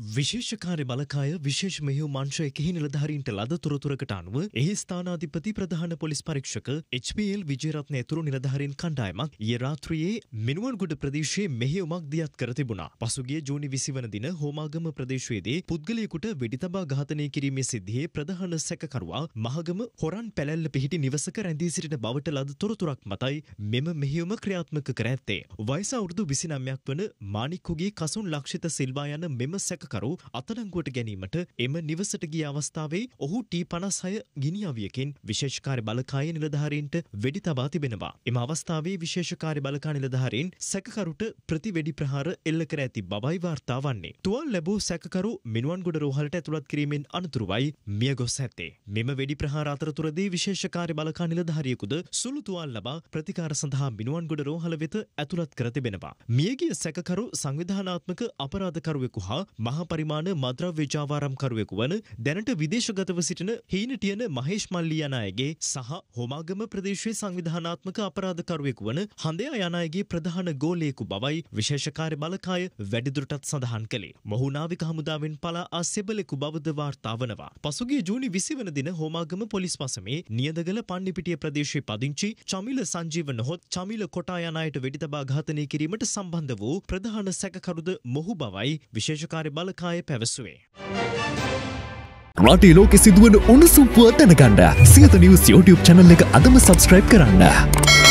විශේෂ කාර්ය බලකාය විශේෂ මෙහෙයුම් අංශයකෙහි නිලධාරීන්ට ලද තොරතුරකට අනුව එහි ස්ථානාධිපති ප්‍රධාන පොලිස් පරීක්ෂක HPL විජේරත්න ඇතුළු නිලධාරීන් කණ්ඩායමක් ඊයේ රාත්‍රියේ මිනුවන්ගොඩ ප්‍රදේශයේ මෙහෙයුමක් දියත් කර තිබුණා. පසුගිය ජූනි 20 වන දින හෝමාගම ප්‍රදේශයේදී පුද්ගලයෙකුට වෙඩි තබා ඝාතනය කිරීමේ සිද්ධියේ ප්‍රධාන සැකකරුවා මහගම හොරන් පැලැල්ල පිහිටි නිවසක රැඳී සිටින බවට ලද තොරතුරක් මතයි මෙම මෙහෙයුම ක්‍රියාත්මක කර ඇත්තේ. වයස අවුරුදු 29ක් වන මානික්කුගේ කසුන් ලක්ෂිත සිල්වා යන මෙම සැකකරු අත්අඩංගුවට ගැනීමට එම නිවසට ගිය අවස්ථාවේ ඔහු T56 ගිනි අවියකින් විශේෂ කාර්ය බලකායේ නිලධාරීන්ට වෙඩි තබා තිබෙනවා. එම අවස්ථාවේ විශේෂ කාර්ය බලකා නිලධාරීන් සැකකරුට ප්‍රතිවෙඩි ප්‍රහාර එල්ල කර ඇති බවයි වාර්තා වන්නේ. තුවාල ලැබූ සැකකරු මිනුවන්ගොඩ රෝහලට ඇතුළත් කිරීමෙන් අනතුරුවයි මිය ගොස් ඇත්තේ. මෙම වෙඩි ප්‍රහාර අතරතුරදී විශේෂ කාර්ය බලකා නිලධාරියෙකුද සුළු තුවාල ලබා ප්‍රතිකාර සඳහා මිනුවන්ගොඩ රෝහල වෙත ඇතුළත් කර තිබෙනවා. මියගිය සැකකරු සංවිධානාත්මක අපරාධකරුවෙකු හා මහා පරිමාණ මද්‍රව්‍ය ජාවාරම්කරුවෙකු වන දැනට විදේශගතව සිටින හීනටියන මහේෂ් මල්ලි යන අයගේ සහ හොමාගම ප්‍රදේශයේ සංවිධානාත්මක අපරාධකරුවෙකු වන හඳයා යන අයගේ ප්‍රධාන ගෝලයෙකු බවයි විශේෂ කාර්ය බලකාය වැඩිදුරටත් සඳහන් කළේ. මොහු නාවික හමුදාවෙන් පලා ආ සෙබළෙකු බවද වාර්තා වනවා. පසුගිය ජූනි 20 වන දින හෝමාගම පොලිස් පසමේ නියදගල පන්නිපිටිය ප්‍රදේශයේ පදිංචි චමිල සංජීව නොහොත් චමිල කොටා යන අයට වෙඩි තබා ඝාතනය කිරීමට සම්බන්ධ වූ ප්‍රධාන සැකකරුද මොහු බවයි විශේෂ කාර්ය බලකාය පැවසුවේ. රටේ ලෝකෙ සිදුවන උණුසුම් පුවත් දැනගන්න සියත නිවුස් YouTube channel එක අදම subscribe කරන්න.